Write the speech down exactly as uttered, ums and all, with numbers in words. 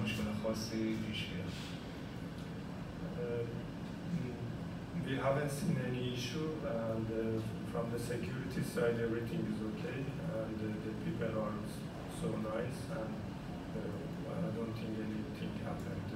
مشکل خاصی پیش بیاد. We haven't seen any issue, and uh, from the security side everything is okay, and uh, the people are so nice, and uh, I don't think anything happened.